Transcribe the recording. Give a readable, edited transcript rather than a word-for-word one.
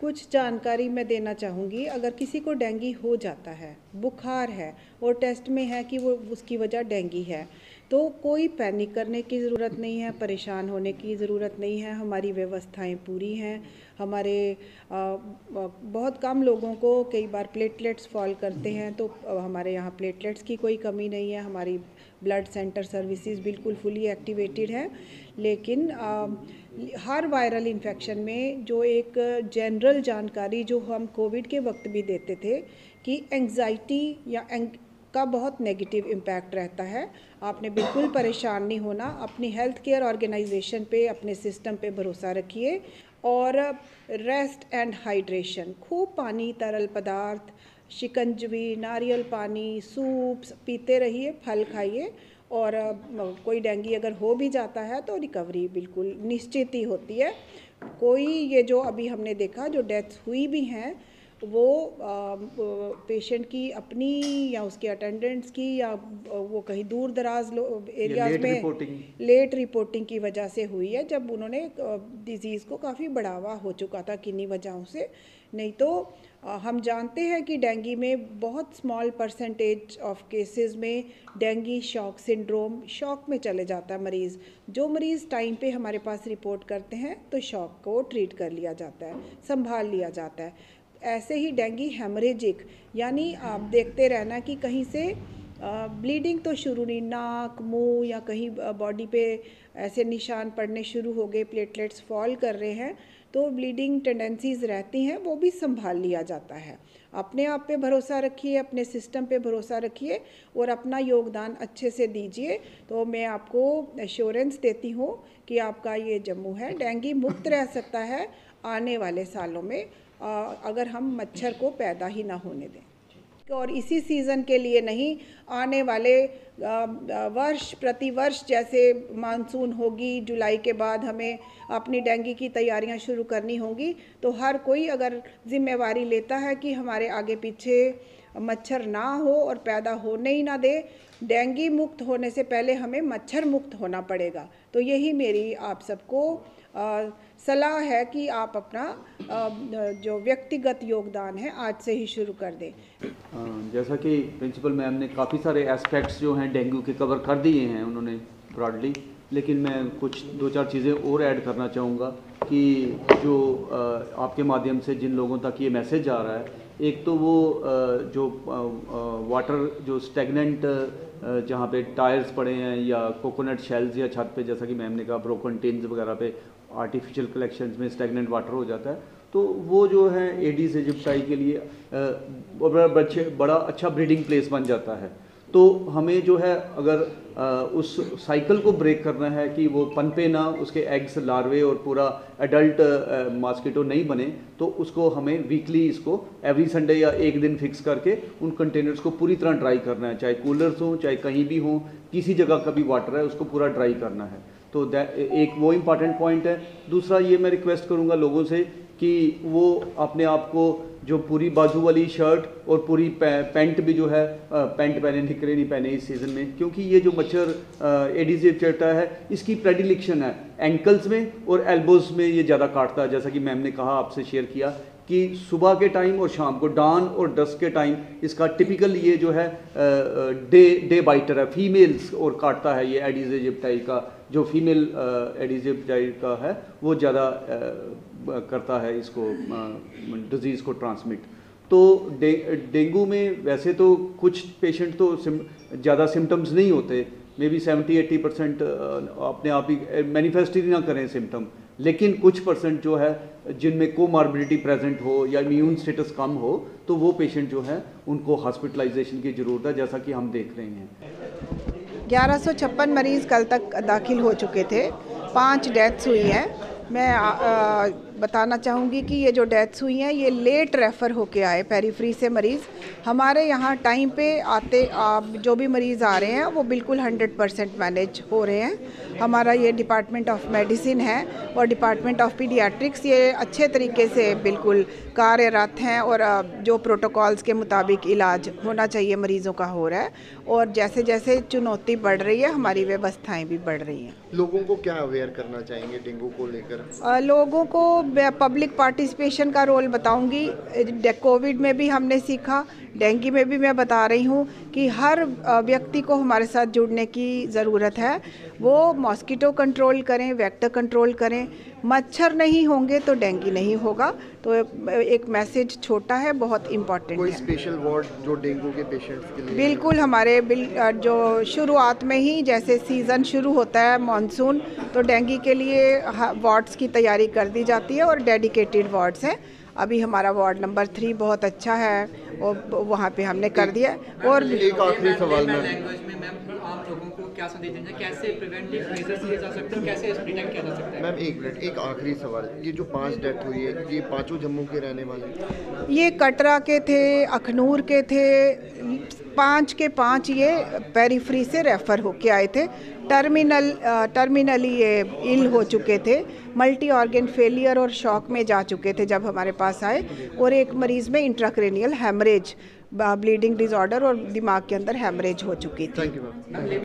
कुछ जानकारी मैं देना चाहूँगी। अगर किसी को डेंगू हो जाता है, बुखार है और टेस्ट में है कि वो उसकी वजह डेंगू है, तो कोई पैनिक करने की ज़रूरत नहीं है, परेशान होने की ज़रूरत नहीं है। हमारी व्यवस्थाएं पूरी हैं। हमारे बहुत कम लोगों को कई बार प्लेटलेट्स फॉल करते हैं, तो हमारे यहाँ प्लेटलेट्स की कोई कमी नहीं है। हमारी ब्लड सेंटर सर्विसेज बिल्कुल फुली एक्टिवेटेड है। लेकिन हर वायरल इन्फेक्शन में जो एक जनरल जानकारी जो हम कोविड के वक्त भी देते थे कि एंग्जाइटी या का बहुत नेगेटिव इम्पैक्ट रहता है। आपने बिल्कुल परेशान नहीं होना। अपनी हेल्थ केयर ऑर्गेनाइजेशन पे, अपने सिस्टम पे भरोसा रखिए और रेस्ट एंड हाइड्रेशन, खूब पानी, तरल पदार्थ, शिकंजवी, नारियल पानी, सूप्स पीते रहिए, फल खाइए। और कोई डेंगू अगर हो भी जाता है तो रिकवरी बिल्कुल निश्चित ही होती है। कोई ये जो अभी हमने देखा जो डेथ्स हुई भी हैं वो पेशेंट की अपनी या उसके अटेंडेंट्स की या वो कहीं दूर दराज एरियाज में लेट रिपोर्टिंग की वजह से हुई है, जब उन्होंने डिज़ीज़ को काफ़ी बढ़ावा हो चुका था किन्हीं वजहों से। नहीं तो हम जानते हैं कि डेंगू में बहुत स्मॉल परसेंटेज ऑफ केसेस में डेंगू शॉक सिंड्रोम, शॉक में चले जाता है मरीज़। जो मरीज़ टाइम पे हमारे पास रिपोर्ट करते हैं तो शॉक को ट्रीट कर लिया जाता है, संभाल लिया जाता है। ऐसे ही डेंगू हेमरेजिक, यानी आप देखते रहना कि कहीं से ब्लीडिंग तो शुरू नहीं, नाक, मुंह या कहीं बॉडी पे ऐसे निशान पड़ने शुरू हो गए, प्लेटलेट्स फॉल कर रहे हैं, तो ब्लीडिंग टेंडेंसीज़ रहती हैं, वो भी संभाल लिया जाता है। अपने आप पे भरोसा रखिए, अपने सिस्टम पे भरोसा रखिए और अपना योगदान अच्छे से दीजिए। तो मैं आपको एश्योरेंस देती हूँ कि आपका ये जम्मू है डेंगू मुक्त रह सकता है आने वाले सालों में, अगर हम मच्छर को पैदा ही ना होने दें। और इसी सीज़न के लिए नहीं, आने वाले वर्ष प्रतिवर्ष जैसे मानसून होगी, जुलाई के बाद हमें अपनी डेंगू की तैयारियां शुरू करनी होंगी। तो हर कोई अगर जिम्मेवारी लेता है कि हमारे आगे पीछे मच्छर ना हो और पैदा होने ही ना दे, डेंगू मुक्त होने से पहले हमें मच्छर मुक्त होना पड़ेगा। तो यही मेरी आप सबको सलाह है कि आप अपना जो व्यक्तिगत योगदान है आज से ही शुरू कर दें। जैसा कि प्रिंसिपल मैम ने काफ़ी सारे एस्पेक्ट्स जो हैं डेंगू के कवर कर दिए हैं उन्होंने ब्रॉडली, लेकिन मैं कुछ 2-4 चीज़ें और ऐड करना चाहूँगा कि जो आपके माध्यम से जिन लोगों तक ये मैसेज जा रहा है, एक तो वो जो वाटर जो स्टेगनेंट जहाँ पे टायर्स पड़े हैं या कोकोनट शेल्स या छत पे, जैसा कि मैम ने कहा ब्रोकन टिन्स वगैरह पे आर्टिफिशियल कलेक्शंस में स्टेगनेंट वाटर हो जाता है, तो वो जो है एडीज इजिप्टाई के लिए बड़ा अच्छा ब्रीडिंग प्लेस बन जाता है। तो हमें जो है अगर उस साइकिल को ब्रेक करना है कि वो पनपे ना, उसके एग्स, लार्वे और पूरा एडल्ट मॉस्किटो नहीं बने, तो उसको हमें वीकली इसको एवरी संडे या एक दिन फिक्स करके उन कंटेनर्स को पूरी तरह ड्राई करना है, चाहे कूलर्स हों चाहे कहीं भी हों, किसी जगह का भी वाटर है उसको पूरा ड्राई करना है। तो एक वो इम्पॉर्टेंट पॉइंट है। दूसरा ये मैं रिक्वेस्ट करूँगा लोगों से कि वो अपने आप को जो पूरी बाजू वाली शर्ट और पूरी पैंट भी जो है, पैंट पहने, निकरे नहीं पहने इस सीज़न में, क्योंकि ये जो मच्छर एडीज इजिप्टाई है इसकी प्रेडिलेक्शन है एंकल्स में और एल्बोज में ये ज़्यादा काटता है। जैसा कि मैम ने कहा, आपसे शेयर किया कि सुबह के टाइम और शाम को, डान और डस्क के टाइम इसका टिपिकल ये जो है डे बाइटर है, फीमेल्स और काटता है। ये एडीज इजिप्टाई का जो फीमेल एडीज इजिप्टाई का है वो ज़्यादा करता है इसको डिज़ीज़ को ट्रांसमिट। तो डेंगू में वैसे तो कुछ पेशेंट तो ज़्यादा सिम्टम्स नहीं होते, मे बी 70-80% अपने आप ही मैनिफेस्ट ही ना करें सिम्टम, लेकिन कुछ परसेंट जो है जिनमें कोमॉर्बिडिटी प्रेजेंट हो या इम्यून स्टेटस कम हो, तो वो पेशेंट जो है उनको हॉस्पिटलाइजेशन की ज़रूरत है, जैसा कि हम देख रहे हैं। 1156 मरीज़ कल तक दाखिल हो चुके थे, 5 डेथ्स हुई हैं। मैं बताना चाहूँगी कि ये जो डेथ्स हुई हैं ये लेट रेफ़र होके आए पेरीफ्री से मरीज़। हमारे यहाँ टाइम पे आते जो भी मरीज़ आ रहे हैं वो बिल्कुल 100% मैनेज हो रहे हैं। हमारा ये डिपार्टमेंट ऑफ मेडिसिन है और डिपार्टमेंट ऑफ पीडियाट्रिक्स ये अच्छे तरीके से बिल्कुल कार्यरत हैं और जो प्रोटोकॉल्स के मुताबिक इलाज होना चाहिए मरीज़ों का हो रहा है। और जैसे जैसे चुनौती बढ़ रही है हमारी व्यवस्थाएँ भी बढ़ रही हैं। लोगों को क्या अवेयर करना चाहेंगे डेंगू को लेकर? लोगों को पब्लिक पार्टिसिपेशन का रोल बताऊंगी। कोविड में भी हमने सीखा, डेंगू में भी मैं बता रही हूँ कि हर व्यक्ति को हमारे साथ जुड़ने की ज़रूरत है। वो मॉस्किटो कंट्रोल करें, वेक्टर कंट्रोल करें। मच्छर नहीं होंगे तो डेंगू नहीं होगा। तो एक मैसेज छोटा है, बहुत इम्पॉर्टेंट है। कोई स्पेशल वार्ड जो डेंगू के पेशेंट्स के लिए? बिल्कुल, हमारे जो शुरुआत में ही जैसे सीज़न शुरू होता है मानसून, तो डेंगू के लिए वार्ड्स की तैयारी कर दी जाती है और डेडिकेटेड वार्ड्स हैं। अभी हमारा वार्ड नंबर 3 बहुत अच्छा है और वहाँ पे हमने कर दिया। और एक आखिरी सवाल में लैंग्वेज में मैम आम लोगों को क्या संदेश देना है, कैसे प्रिवेंटिव मेजर्स लिए जा सकते हैं, कैसे इसको डिटेक्ट किया जा सकता है? मैम एक मिनट, एक आखिरी सवाल, ये जो 5 डेथ हुई है, ये पांचों जम्मू के रहने वाले? ये कटरा के थे, अखनूर के थे, 5 के 5 ये पेरीफ्री से रेफ़र होके आए थे। टर्मिनली ये इल हो चुके थे, मल्टी ऑर्गन फेलियर और शॉक में जा चुके थे जब हमारे पास आए। और एक मरीज़ में इंट्राक्रेनियल हेमरेज, ब्लीडिंग डिसऑर्डर और दिमाग के अंदर हेमरेज हो चुकी थी। Thank you ma'am.